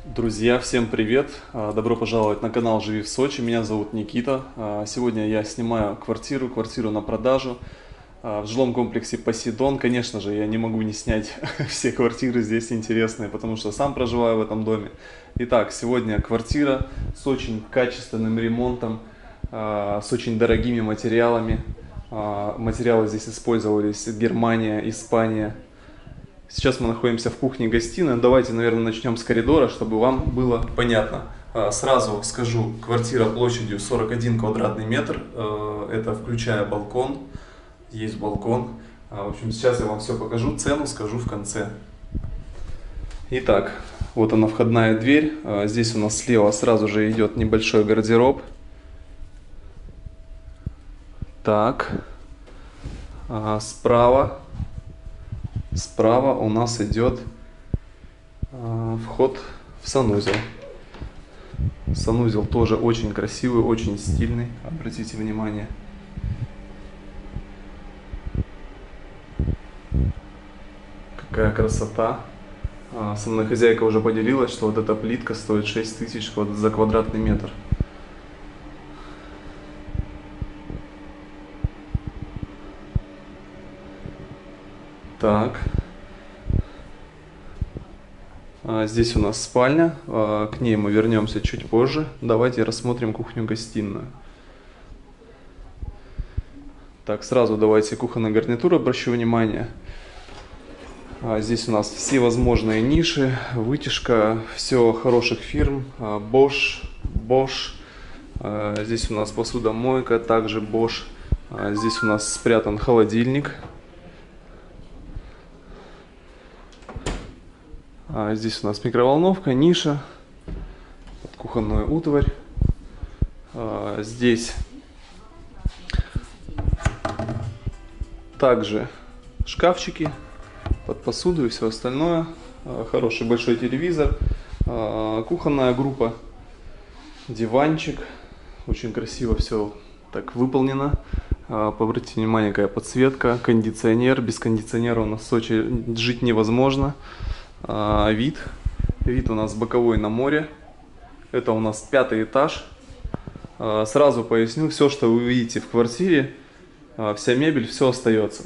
Друзья, всем привет! Добро пожаловать на канал «Живи в Сочи». Меня зовут Никита. Сегодня я снимаю квартиру на продажу в жилом комплексе «Посейдон». Конечно же, я не могу не снять все квартиры здесь интересные, потому что сам проживаю в этом доме. Итак, сегодня квартира с очень качественным ремонтом, с очень дорогими материалами. Материалы здесь использовались: Германия, Испания. Сейчас мы находимся в кухне-гостиной. Давайте, наверное, начнем с коридора, чтобы вам было понятно. Сразу скажу, квартира площадью 41 квадратный метр. Это включая балкон. Есть балкон. В общем, сейчас я вам все покажу. Цену скажу в конце. Итак, вот она, входная дверь. Здесь у нас слева сразу же идет небольшой гардероб. Так, Справа у нас идет вход в санузел. Санузел тоже очень красивый, очень стильный. Обратите внимание. Какая красота. Со мной хозяйка уже поделилась, что вот эта плитка стоит 6000 за квадратный метр. Так, здесь у нас спальня, к ней мы вернемся чуть позже. Давайте рассмотрим кухню-гостиную. Так, сразу давайте кухонная гарнитура, обращу внимание. Здесь у нас все возможные ниши, вытяжка, все хороших фирм, Bosch. Здесь у нас посудомойка, также Bosch. Здесь у нас спрятан холодильник. Здесь у нас микроволновка, ниша, кухонная утварь. Здесь также шкафчики под посуду и все остальное. Хороший большой телевизор, кухонная группа, диванчик. Очень красиво все так выполнено. Обратите внимание, какая подсветка, кондиционер. Без кондиционера у нас в Сочи жить невозможно. Вид у нас боковой на море. Это у нас 5-й этаж. Сразу поясню, все, что вы видите в квартире, вся мебель, все остается.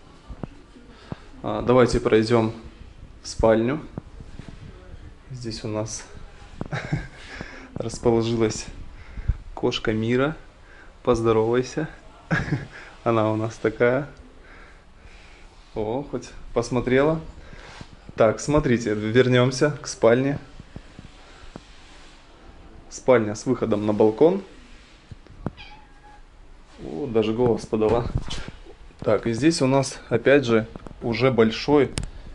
Давайте пройдем в спальню. Здесь у нас расположилась кошка Мира. Поздоровайся. Она у нас такая. О, хоть посмотрела. Так, смотрите, вернемся к спальне. Спальня с выходом на балкон. О, даже голос подала. Так, и здесь у нас, опять же, уже большой,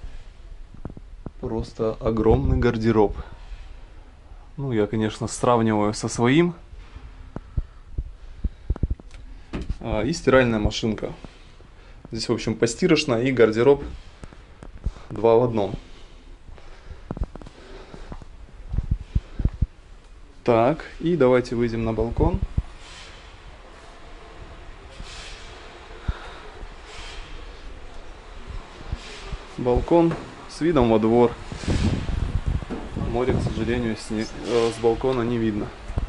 просто огромный гардероб. Ну, я, конечно, сравниваю со своим. И стиральная машинка. Здесь, в общем, постирочная и гардероб 2 в 1. Так, и давайте выйдем на балкон. Балкон с видом во двор. Море, к сожалению, с балкона не видно.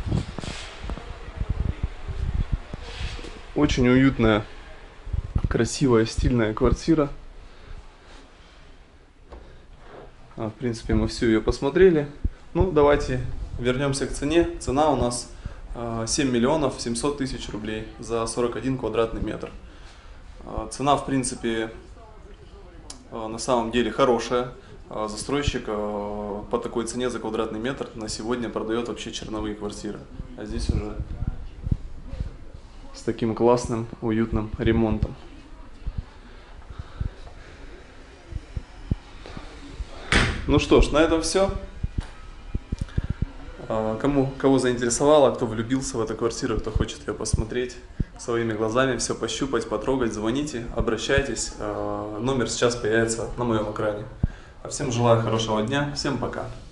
Очень уютная, красивая, стильная квартира. В принципе, мы всю ее посмотрели. Ну, давайте вернемся к цене. Цена у нас 7 миллионов 700 тысяч рублей за 41 квадратный метр. Цена, в принципе, на самом деле хорошая. Застройщик по такой цене за квадратный метр на сегодня продает вообще черновые квартиры. А здесь уже с таким классным, уютным ремонтом. Ну что ж, на этом все. Кого заинтересовало, кто влюбился в эту квартиру, кто хочет ее посмотреть своими глазами, все пощупать, потрогать, звоните, обращайтесь. Номер сейчас появится на моем экране. А всем желаю хорошего дня, всем пока.